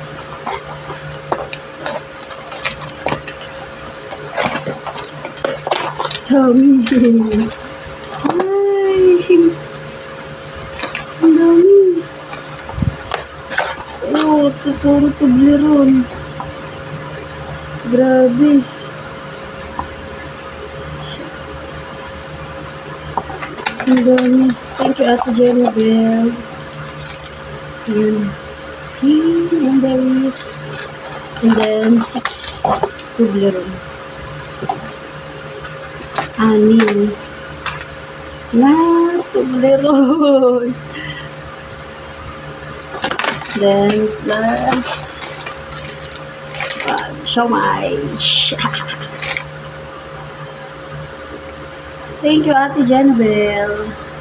Dami. Ay, ang dami. Oh, puro Toblerone. Grabe. Ang dami. Thank you, Ate Ginabel. Ayan. And berries. And then 6 Toblerone. Anin. Toblerone. Then plus siomai. Thank you, Ate Ginabel.